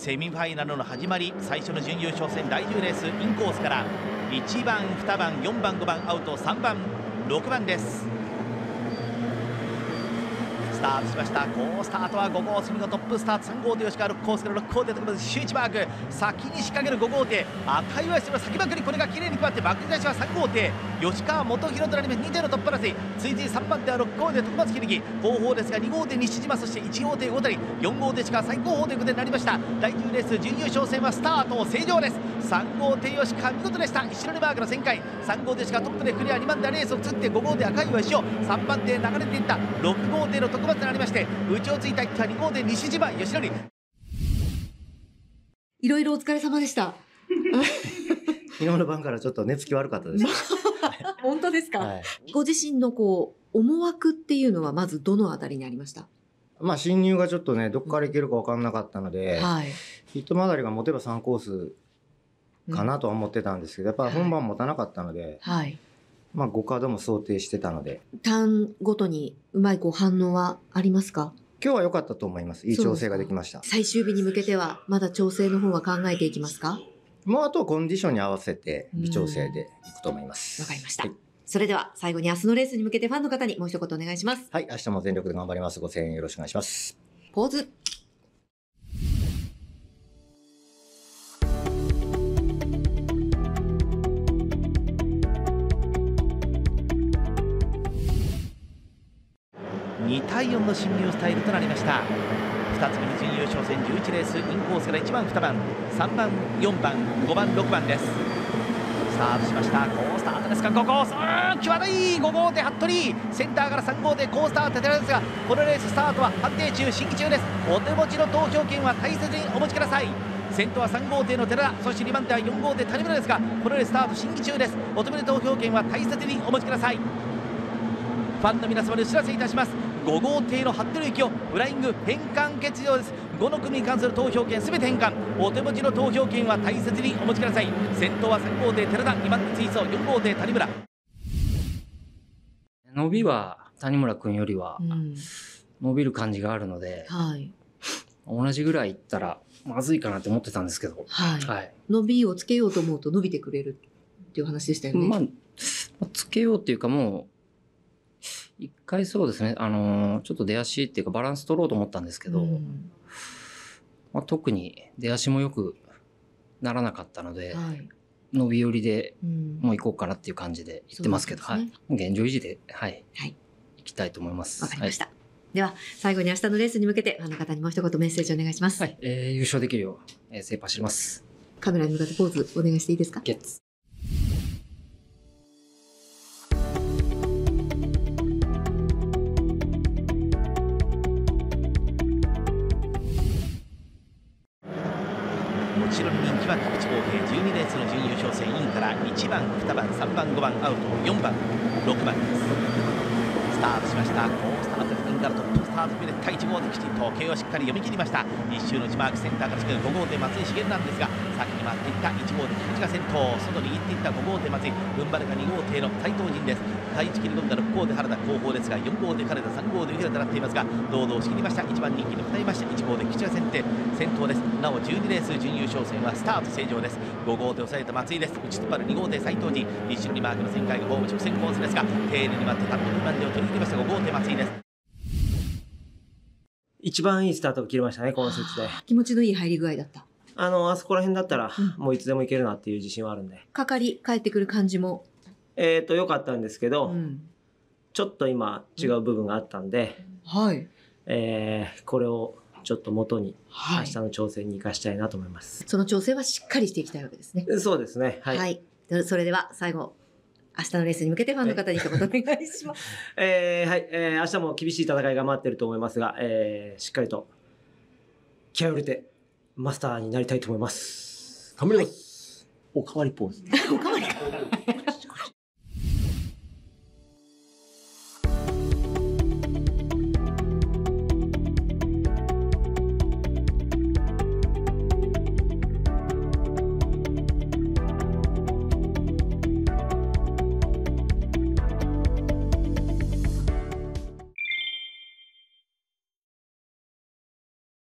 セミファイナルの始まり、最初の準優勝戦第10レースインコースから1番2番4番5番アウト、3番6番です。スタートしました。好スタートは5号過ぎのトップスタート、3号艇吉川、6コースから6号艇とか周一マーク、先に仕掛ける5号艇赤いワイスの先まくり、これが綺麗に決まってバック出しは3号艇吉川元弘となります。2艇のトップ争い、ついつい3番手は6号艇徳松秀樹、後方ですが2号艇西島、そして1号艇小谷、4号艇しか最高峰ということになりました。第10レース準優勝戦はスタート正常です。3号艇吉川見事でした。後ろにマークの旋回、3号艇しかトップでクリア、2番手はレースを移って5号艇赤い岩石を3番手流れていった6号艇の徳松となりまして、内をついた2号艇西島吉典。 いろいろお疲れ様でした。 昨日の晩からちょっと寝つき悪かったです。 本当ですか、 はい、 ご自身の思惑っていうのはまずどのあたりにありました？ まあ進入がちょっとね、どこから行けるか分からなかったので、 はい、 ヒット曲がりが持てば3コースかなとは思ってたんですけど、やっぱ本番持たなかったので、 はい、 まあ5カードも想定してたので。 ターンごとにうまい反応はありますか？ 今日は良かったと思います。いい調整ができました。 最終日に向けてはまだ調整の方は考えていきますか？ もうあとはコンディションに合わせて微調整でいくと思います。 わかりました。 はい、 それでは最後に明日のレースに向けてファンの方にもう一言お願いします。 はい、明日も全力で頑張ります。ご声援よろしくお願いします。 ポーズ。 2対4の進入スタイルとなりました。2つ目の準優勝戦11レースインコースから1番2番3番4番5番6番です。スタートしました。好スタートですが5コース、際どい5号艇服部、センターから3号艇好スタートですが、このレーススタートは判定中、審議中です。お手持ちの投票権は大切にお持ちください。先頭は3号艇の寺田、そして2番手は4号艇谷村ですが、このレーススタート審議中です。お手持ちの投票権は大切にお持ちください。ファンの皆様にお知らせいたします。5号艇の服部幸男フライング返還欠場です。5の組に関する投票権すべて返還、お手持ちの投票権は大切にお持ちください。先頭は3号艇寺田、2番手追走4号艇谷村。 伸びは谷村君よりは伸びる感じがあるので、 はい、 同じぐらいいったらまずいかなって思ってたんですけど、 はいはい、 伸びをつけようと思うと伸びてくれるっていう話でしたよね。 まあつけようっていうか、もう一回そうですね、ちょっと出足っていうかバランス取ろうと思ったんですけど、まあ、特に出足もよくならなかったので、はい、伸び寄りでもう行こうかなっていう感じで言ってますけど、ね、はい、現状維持で、はい、はい、行きたいと思います。 わかりました。はい、では最後に明日のレースに向けてファンの方にもう一言メッセージお願いします。 はい、優勝できるよう、精一杯走ります。 カメラに向かってポーズお願いしていいですか？ ゲッツ。 もちろん人気は1号艇12レースの準優勝戦インから1番2番3番5番アウト4番6番です。スタートしました。好スタートインからトップスタート決めて第1号艇きちんと計をしっかり読み切りました。1周の内マークセンターから近い5号艇松井茂なんですが、先に回っていった1号艇菊池が先頭、外に行っていった5号艇松井、踏ん張れが2号艇の斉藤陣です。第1切り込んだ6号艇原田後方ですが、4号艇金田3号艇平田となっていますが、堂々仕切りました。1番人気に2人まして1号艇菊池が先頭です。なお12レース準優勝戦はスタート正常です。5号手を抑えた松井です。内突っ張る2号艇斉藤陣、後ろにマークの旋回がホーム直線コースですが、丁寧に待って単独2番手を取り切りました5号艇松井です。 一番いいスタートを切りましたね、この節で。 気持ちのいい入り具合だった。 あそこら辺だったら、もういつでもいけるなっていう自信はあるんで。 帰ってくる感じも。 良かったんですけど、ちょっと今違う部分があったんで、 はい。 これをちょっと元に、明日の調整に生かしたいなと思います。 その調整はしっかりしていきたいわけですね。 そうですね。はい。 はい。それでは最後、明日のレースに向けてファンの方に一言お願いします。 はい。明日も厳しい戦いが待ってると思いますが、しっかりと気合を入れてマスターになりたいと思います。頑張ります。おかわりポーズ。 おかわりか。